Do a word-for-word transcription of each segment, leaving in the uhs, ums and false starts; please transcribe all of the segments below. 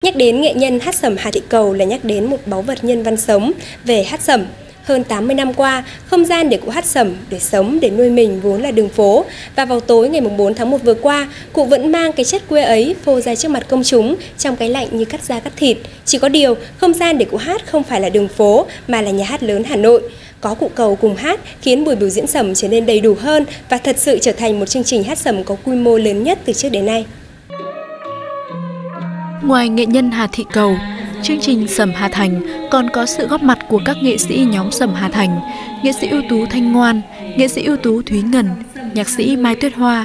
Nhắc đến nghệ nhân hát sẩm Hà Thị Cầu là nhắc đến một báu vật nhân văn sống về hát sẩm. Hơn tám mươi năm qua, không gian để cụ hát sẩm, để sống, để nuôi mình vốn là đường phố. Và vào tối ngày bốn tháng một vừa qua, cụ vẫn mang cái chất quê ấy phô ra trước mặt công chúng trong cái lạnh như cắt da cắt thịt. Chỉ có điều, không gian để cụ hát không phải là đường phố mà là nhà hát lớn Hà Nội. Có cụ Cầu cùng hát khiến buổi biểu diễn sẩm trở nên đầy đủ hơn và thật sự trở thành một chương trình hát sẩm có quy mô lớn nhất từ trước đến nay. Ngoài nghệ nhân Hà Thị Cầu, chương trình Sẩm Hà Thành còn có sự góp mặt của các nghệ sĩ nhóm Sẩm Hà Thành, nghệ sĩ ưu tú Thanh Ngoan, nghệ sĩ ưu tú Thúy Ngân, nhạc sĩ Mai Tuyết Hoa.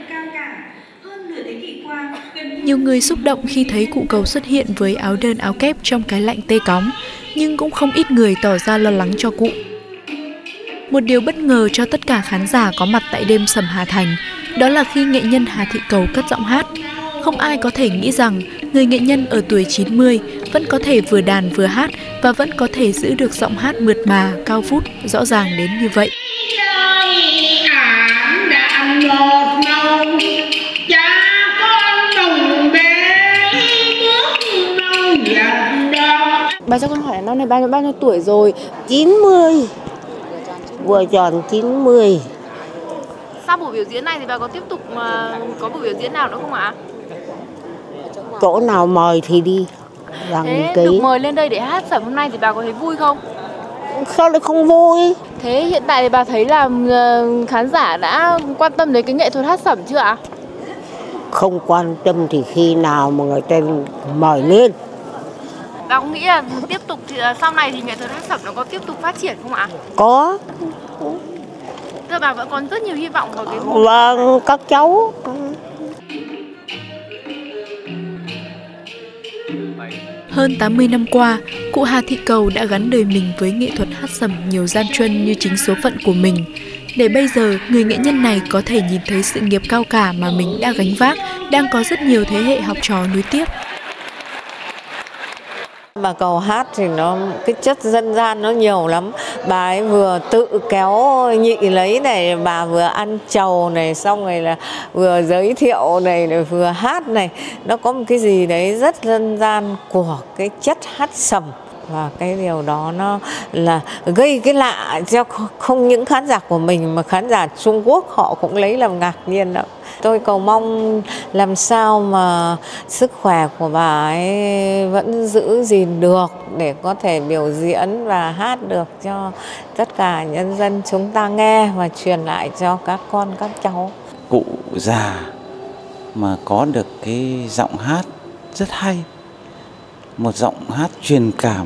Nhiều người xúc động khi thấy cụ Cầu xuất hiện với áo đơn áo kép trong cái lạnh tê cóng, nhưng cũng không ít người tỏ ra lo lắng cho cụ. Một điều bất ngờ cho tất cả khán giả có mặt tại đêm Sẩm Hà Thành, đó là khi nghệ nhân Hà Thị Cầu cất giọng hát. Không ai có thể nghĩ rằng người nghệ nhân ở tuổi chín mươi vẫn có thể vừa đàn vừa hát và vẫn có thể giữ được giọng hát mượt mà, cao vút, rõ ràng đến như vậy. Bà cho con hỏi là năm nay bao nhiêu, bao nhiêu tuổi rồi? chín mươi, vừa tròn chín mươi. Sau buổi biểu diễn này thì bà có tiếp tục uh, có buổi biểu diễn nào nữa không ạ? Chỗ nào mời thì đi. Thế ký. Được mời lên đây để hát sẩm hôm nay thì bà có thấy vui không? Sao lại không vui? Thế hiện tại thì bà thấy là uh, khán giả đã quan tâm đến cái nghệ thuật hát sẩm chưa ạ? Không quan tâm thì khi nào mà người ta mời lên. Bà có nghĩ là tiếp tục thì sau này thì nghệ thuật hát sẩm nó có tiếp tục phát triển không ạ? Có. Thưa bà vẫn còn rất nhiều hy vọng vào cái vâng, các cháu. Hơn tám mươi năm qua, cụ Hà Thị Cầu đã gắn đời mình với nghệ thuật hát sẩm nhiều gian truân như chính số phận của mình. Để bây giờ, người nghệ nhân này có thể nhìn thấy sự nghiệp cao cả mà mình đã gánh vác, đang có rất nhiều thế hệ học trò nối tiếp. Bà Cầu hát thì nó cái chất dân gian nó nhiều lắm. Bà ấy vừa tự kéo nhị lấy này, bà vừa ăn trầu này, xong rồi là vừa giới thiệu này, này vừa hát này. Nó có một cái gì đấy rất dân gian của cái chất hát sẩm. Và cái điều đó nó là gây cái lạ cho không những khán giả của mình mà khán giả Trung Quốc họ cũng lấy làm ngạc nhiên đó. Tôi cầu mong làm sao mà sức khỏe của bà ấy vẫn giữ gìn được để có thể biểu diễn và hát được cho tất cả nhân dân chúng ta nghe và truyền lại cho các con các cháu. Cụ già mà có được cái giọng hát rất hay, một giọng hát truyền cảm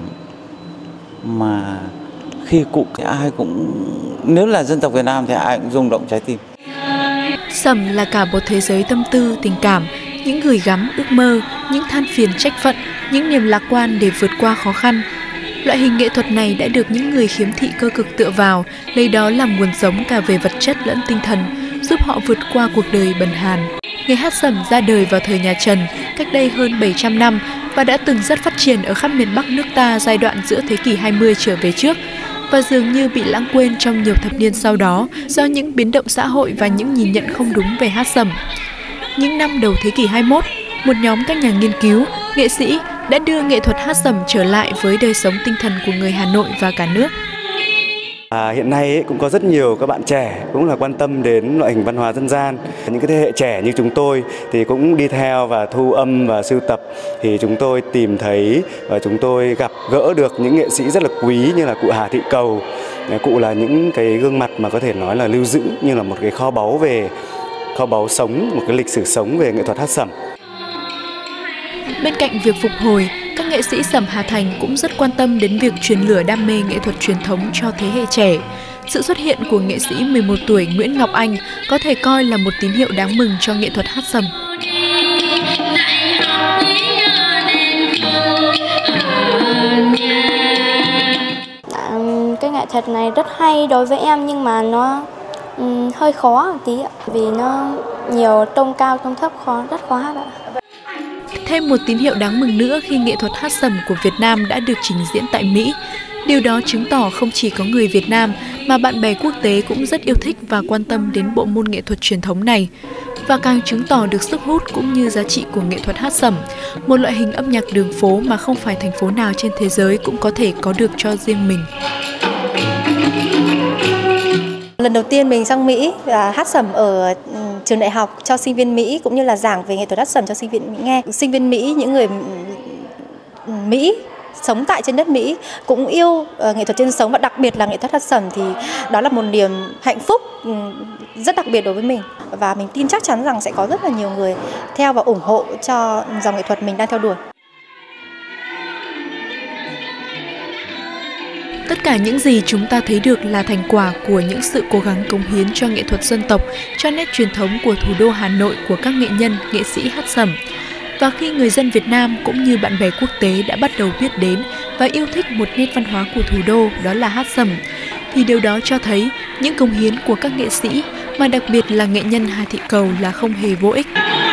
mà khi cụ ai cũng, nếu là dân tộc Việt Nam thì ai cũng rung động trái tim. Sẩm là cả một thế giới tâm tư, tình cảm, những gửi gắm, ước mơ, những than phiền trách phận, những niềm lạc quan để vượt qua khó khăn. Loại hình nghệ thuật này đã được những người khiếm thị cơ cực tựa vào, lấy đó làm nguồn sống cả về vật chất lẫn tinh thần, giúp họ vượt qua cuộc đời bần hàn. Nghề hát sẩm ra đời vào thời nhà Trần, cách đây hơn bảy trăm năm và đã từng rất phát triển ở khắp miền Bắc nước ta giai đoạn giữa thế kỷ hai mươi trở về trước, và dường như bị lãng quên trong nhiều thập niên sau đó do những biến động xã hội và những nhìn nhận không đúng về hát sẩm. Những năm đầu thế kỷ hai mươi mốt, một nhóm các nhà nghiên cứu, nghệ sĩ đã đưa nghệ thuật hát sẩm trở lại với đời sống tinh thần của người Hà Nội và cả nước. À, hiện nay ấy, cũng có rất nhiều các bạn trẻ cũng là quan tâm đến loại hình văn hóa dân gian. Những cái thế hệ trẻ như chúng tôi thì cũng đi theo và thu âm và sưu tập, thì chúng tôi tìm thấy và chúng tôi gặp gỡ được những nghệ sĩ rất là quý như là cụ Hà Thị Cầu. Cụ là những cái gương mặt mà có thể nói là lưu giữ như là một cái kho báu về kho báu sống, một cái lịch sử sống về nghệ thuật hát sẩm. Bên cạnh việc phục hồi, các nghệ sĩ Sẩm Hà Thành cũng rất quan tâm đến việc truyền lửa đam mê nghệ thuật truyền thống cho thế hệ trẻ. Sự xuất hiện của nghệ sĩ mười một tuổi Nguyễn Ngọc Anh có thể coi là một tín hiệu đáng mừng cho nghệ thuật hát sẩm. Cái nghệ thuật này rất hay đối với em, nhưng mà nó um, hơi khó một tí vì nó nhiều tông cao tông thấp, khó rất khó hát ạ. Thêm một tín hiệu đáng mừng nữa khi nghệ thuật hát sẩm của Việt Nam đã được trình diễn tại Mỹ. Điều đó chứng tỏ không chỉ có người Việt Nam mà bạn bè quốc tế cũng rất yêu thích và quan tâm đến bộ môn nghệ thuật truyền thống này. và càng chứng tỏ được sức hút cũng như giá trị của nghệ thuật hát sẩm, một loại hình âm nhạc đường phố mà không phải thành phố nào trên thế giới cũng có thể có được cho riêng mình. Lần đầu tiên mình sang Mỹ là hát sẩm ở trường đại học cho sinh viên Mỹ, cũng như là giảng về nghệ thuật hát sẩm cho sinh viên Mỹ nghe. Sinh viên Mỹ, những người Mỹ sống tại trên đất Mỹ cũng yêu nghệ thuật trên sống, và đặc biệt là nghệ thuật hát sẩm, thì đó là một niềm hạnh phúc rất đặc biệt đối với mình. Và mình tin chắc chắn rằng sẽ có rất là nhiều người theo và ủng hộ cho dòng nghệ thuật mình đang theo đuổi. Tất cả những gì chúng ta thấy được là thành quả của những sự cố gắng cống hiến cho nghệ thuật dân tộc, cho nét truyền thống của thủ đô Hà Nội của các nghệ nhân, nghệ sĩ hát sẩm. Và khi người dân Việt Nam cũng như bạn bè quốc tế đã bắt đầu biết đến và yêu thích một nét văn hóa của thủ đô, đó là hát sẩm, thì điều đó cho thấy những cống hiến của các nghệ sĩ, mà đặc biệt là nghệ nhân Hà Thị Cầu, là không hề vô ích.